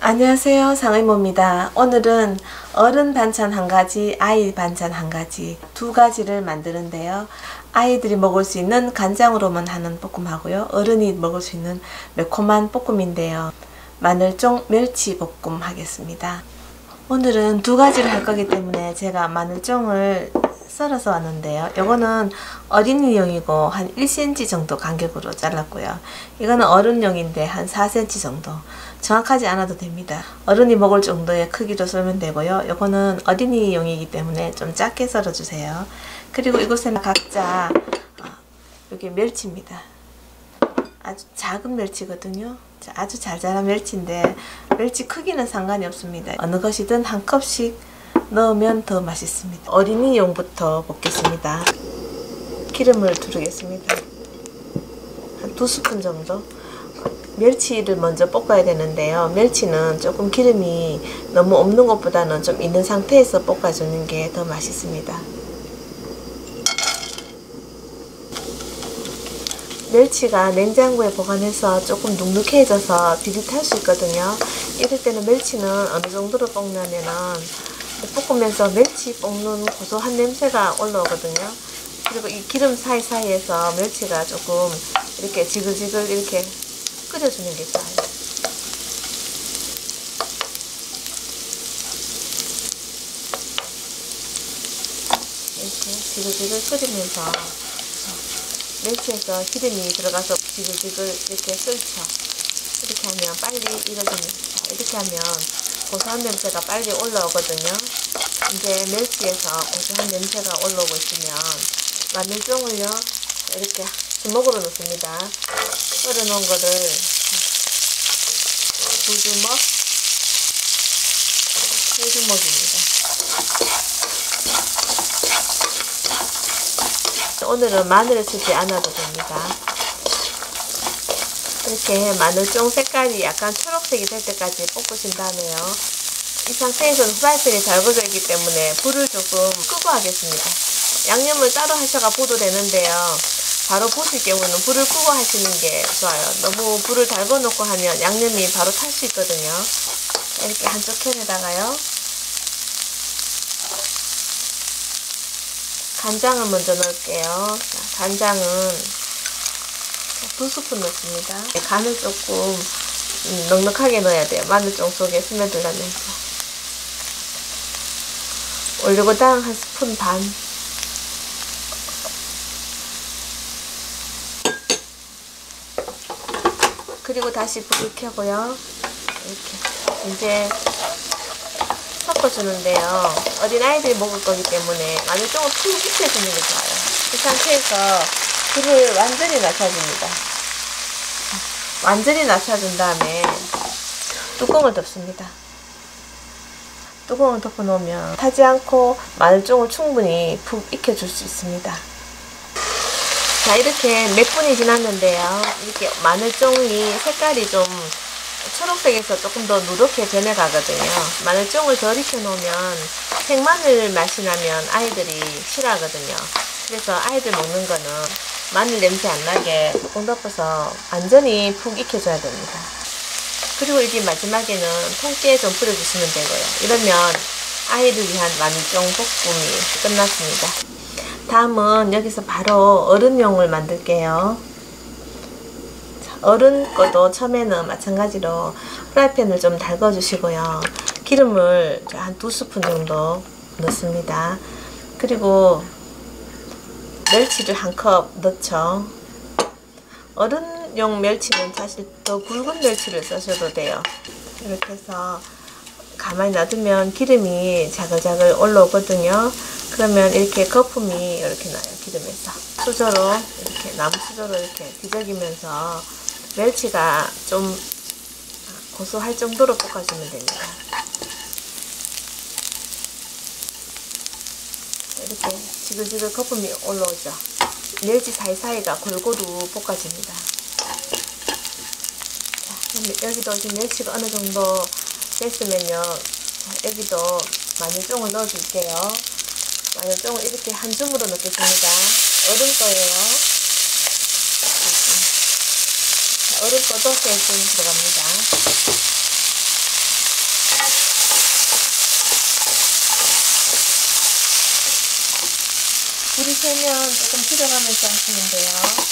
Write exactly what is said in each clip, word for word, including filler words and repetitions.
안녕하세요, 상의모입니다. 오늘은 어른 반찬 한 가지, 아이 반찬 한 가지, 두 가지를 만드는데요. 아이들이 먹을 수 있는 간장으로만 하는 볶음하고요, 어른이 먹을 수 있는 매콤한 볶음인데요. 마늘쫑 멸치 볶음 하겠습니다. 오늘은 두 가지를 할 거기 때문에 제가 마늘쫑을 썰어서 왔는데요. 이거는 어린이용이고 한 일 센티미터 정도 간격으로 잘랐고요. 이거는 어른용인데 한 사 센티미터 정도. 정확하지 않아도 됩니다. 어른이 먹을 정도의 크기로 썰면 되고요. 이거는 어린이용이기 때문에 좀 작게 썰어주세요. 그리고 이곳에는 각자 여기 멸치입니다. 아주 작은 멸치거든요. 아주 잘 자란 멸치인데 멸치 크기는 상관이 없습니다. 어느 것이든 한 컵씩 넣으면 더 맛있습니다. 어린이용부터 볶겠습니다. 기름을 두르겠습니다. 한 두 스푼 정도. 멸치를 먼저 볶아야 되는데요. 멸치는 조금 기름이 너무 없는 것보다는 좀 있는 상태에서 볶아주는 게 더 맛있습니다. 멸치가 냉장고에 보관해서 조금 눅눅해져서 비릿할 수 있거든요. 이럴 때는 멸치는 어느 정도로 볶냐면은 볶으면서 멸치 볶는 고소한 냄새가 올라오거든요. 그리고 이 기름 사이사이에서 멸치가 조금 이렇게 지글지글 이렇게 끓여주는 게 좋아요. 이렇게 지글지글 끓이면서 멸치에서 기름이 들어가서 지글지글 이렇게 끓죠. 이렇게 하면 빨리 익어집니다. 이렇게 하면 고소한 냄새가 빨리 올라오거든요. 이제 멸치에서 고소한 냄새가 올라오고 있으면 마늘쫑을요 이렇게 주먹으로 넣습니다. 썰어 놓은 거를 두 주먹, 세 주먹입니다. 오늘은 마늘을 쓰지 않아도 됩니다. 이렇게 마늘쫑 색깔이 약간 초록색이 될 때까지 볶으신 다음에요. 이 상태에서는 프라이팬이 달궈져 있기 때문에 불을 조금 끄고 하겠습니다. 양념을 따로 하셔가 부도 되는데요. 바로 부실 경우는 불을 끄고 하시는 게 좋아요. 너무 불을 달궈 놓고 하면 양념이 바로 탈 수 있거든요. 이렇게 한쪽 편에다가요. 간장을 먼저 넣을게요. 자, 간장은 두 스푼 넣습니다. 간을 조금 넉넉하게 넣어야 돼요. 마늘쫑 속에 스며들려면서. 올리고당 한 스푼 반. 그리고 다시 불을 켜고요. 이렇게 이제 섞어주는데요. 어린아이들이 먹을 거기 때문에 마늘쫑을 푹 익혀주는 게 좋아요. 이 상태에서 불을 완전히 낮춰줍니다. 완전히 낮춰준 다음에 뚜껑을 덮습니다. 뚜껑을 덮어 놓으면 타지 않고 마늘쫑을 충분히 푹 익혀줄 수 있습니다. 자, 이렇게 몇 분이 지났는데요. 이렇게 마늘쫑이 색깔이 좀 초록색에서 조금 더 누렇게 변해 가거든요. 마늘쫑을 덜 익혀 놓으면 생마늘 맛이 나면 아이들이 싫어하거든요. 그래서 아이들 먹는 거는 마늘 냄새 안 나게 뚜껑 덮어서 완전히 푹 익혀줘야 됩니다. 그리고 이게 마지막에는 통깨 좀 뿌려주시면 되고요. 이러면 아이를 위한 마늘쫑 볶음이 끝났습니다. 다음은 여기서 바로 어른용을 만들게요. 자, 어른 것도 처음에는 마찬가지로 프라이팬을 좀 달궈 주시고요. 기름을 한 두 스푼 정도 넣습니다. 그리고 멸치를 한 컵 넣죠. 어른용 멸치는 사실 더 굵은 멸치를 쓰셔도 돼요. 이렇게 해서 가만히 놔두면 기름이 자글자글 올라오거든요. 그러면 이렇게 거품이 이렇게 나요. 기름에서 수저로 이렇게 나무 수저로 이렇게 뒤적이면서 멸치가 좀 고소할 정도로 볶아주면 됩니다. 이렇게 지글지글 거품이 올라오죠. 멸치 사이사이가 골고루 볶아집니다. 자, 여기도 지금 멸치가 어느 정도 됐으면요. 자, 여기도 마늘쫑을 넣어줄게요. 마늘쫑을 이렇게 한 줌으로 넣겠습니다. 어른 거예요. 어른 거도 세 줌 들어갑니다. 불이 세면 조금 줄여가면서 하시면 돼요.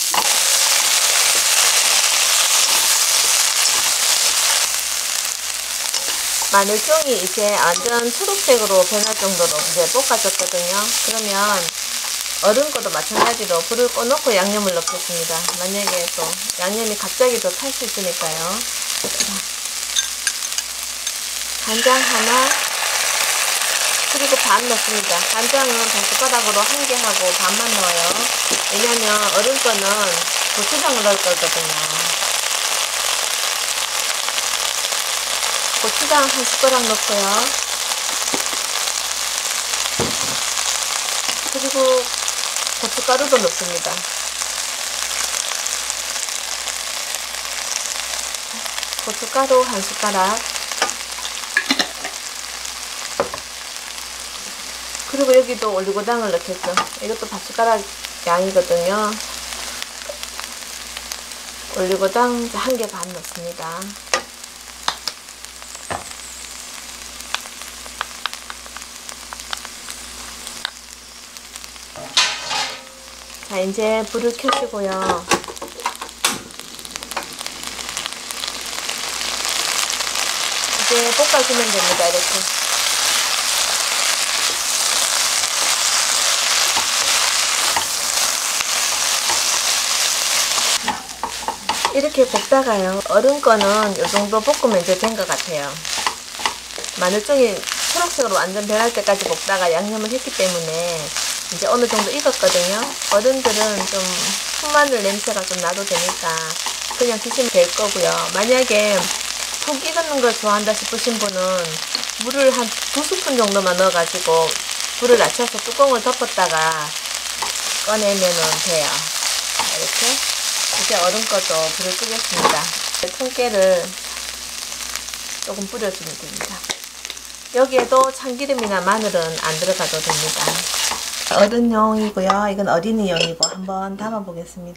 마늘종이 이제 완전 초록색으로 변할 정도로 이제 볶아졌거든요. 그러면 얼은 것도 마찬가지로 불을 꺼놓고 양념을 넣겠습니다. 만약에 또 양념이 갑자기 더 탈 수 있으니까요. 간장 하나, 그리고 반 넣습니다. 간장은 젓가락으로 한 개 하고 반만 넣어요. 왜냐면 얼은 거는 고추장을 넣을 거거든요. 고추장 한 숟가락 넣고요. 그리고 고춧가루도 넣습니다. 고춧가루 한 숟가락. 그리고 여기도 올리고당을 넣겠죠. 이것도 밥 숟가락 양이거든요. 올리고당 한 개 반 넣습니다. 자, 이제 불을 켜시고요. 이제 볶아주면 됩니다. 이렇게. 이렇게 볶다가요. 얼은 거는 이 정도 볶으면 이제 된 것 같아요. 마늘종이 초록색으로 완전 변할 때까지 볶다가 양념을 했기 때문에 이제 어느 정도 익었거든요. 어른들은 좀 풋마늘 냄새가 좀 나도 되니까 그냥 드시면 될 거고요. 만약에 푹 익는 걸 좋아한다 싶으신 분은 물을 한 두 스푼 정도만 넣어가지고 불을 낮춰서 뚜껑을 덮었다가 꺼내면은 돼요. 이렇게. 이제 얼은 것도 불을 끄겠습니다. 통깨를 조금 뿌려주면 됩니다. 여기에도 참기름이나 마늘은 안 들어가도 됩니다. 어른용이고요. 이건 어린이용이고 한번 담아 보겠습니다.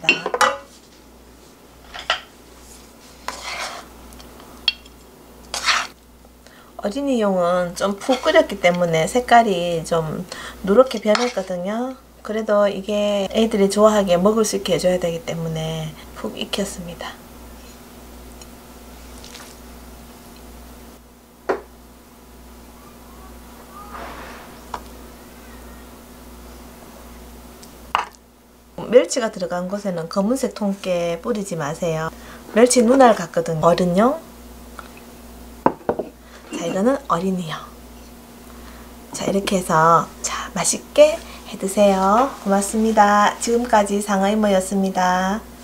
어린이용은 좀 푹 끓였기 때문에 색깔이 좀 누렇게 변했거든요. 그래도 이게 애들이 좋아하게 먹을 수 있게 해줘야 되기 때문에 푹 익혔습니다. 멸치가 들어간 곳에는 검은색 통깨 뿌리지 마세요. 멸치 눈알 같거든요. 어른용. 자, 이거는 어린이용. 자, 이렇게 해서 자 맛있게 해 드세요. 고맙습니다. 지금까지 상어이모였습니다.